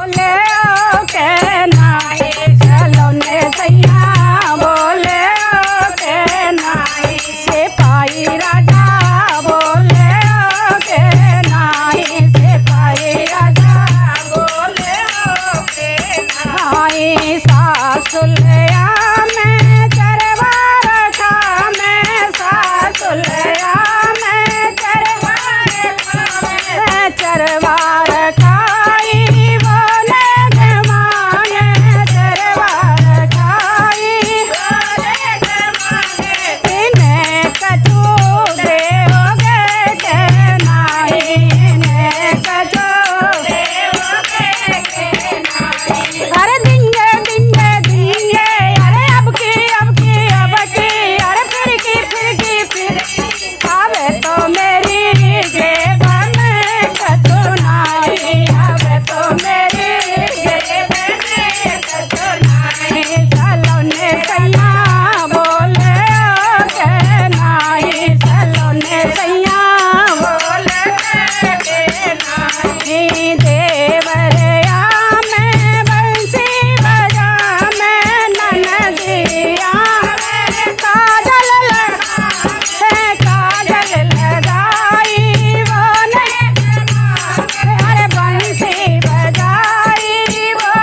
बोले ओ के नाई सलोने सैया बोले ओ के नाई सिपाही राजा बोले ओ के नाई सिपाही राजा बोले ओ के नाई सासुलिया में चरवा रखा मैं सासुलिया में चरवा रखाई बोले के मांगे चरवा रखाई बोले के मांगे इन्हें कछु देओगे के नाई इन्हें कछु देओगे के नाई अरे दिंगे दिंगे दिंगे अरे अब की अरे फिर आवे तो मेरी जेब में कछु नाई आवे तो मेरी जेब में कछु नाई सलोने सैया बोले ओ के नाई सलोने सैया बोले के नाई देवरिया में बंसी बजा में ननदिया काजल लगाई वो अरे बंसी बजाई वो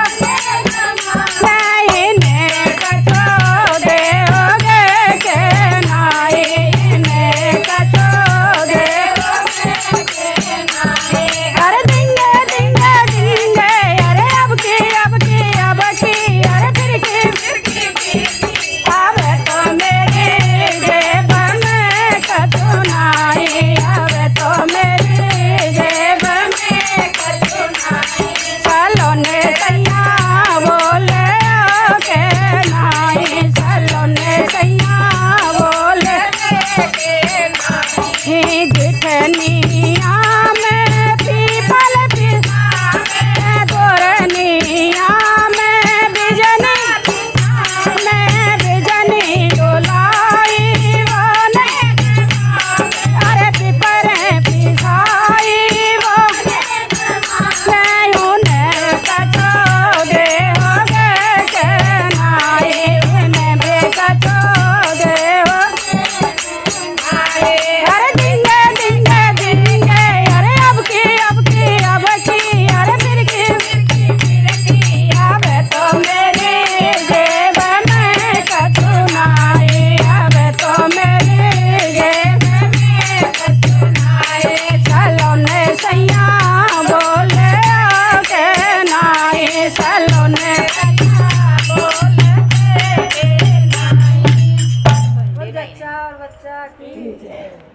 इन्हें कछु देओगे के नाई इन्हें कछु देओगे के नाई अरे दिंगे दिंगे दिंगे अरे अब की अरे फिर की आवे तो मेरी जेब में कछु नाई आवे तो मेरी जेब में कछु नाई सलोने सैया बोले ओ के नाई सलोने सैया बोले के नाई जिठनिया में पीपल पिसा में तोरनिया में बिजनी डोलाई बोले अरे पिपरे पिसाई वो उन्हें कछु देओगे के नाई उन्हें भी कछु देओगे अरे दिंगे दिंगे दिंगे अरे अब की अरे फिर की आवे तो मेरी जेब में कछु नाई आवे तो मेरी जेब में कछु नाई सलोने सैया बोले ओ के नाई सलोने सैया बोले के नाई बच्चा और बच्चा की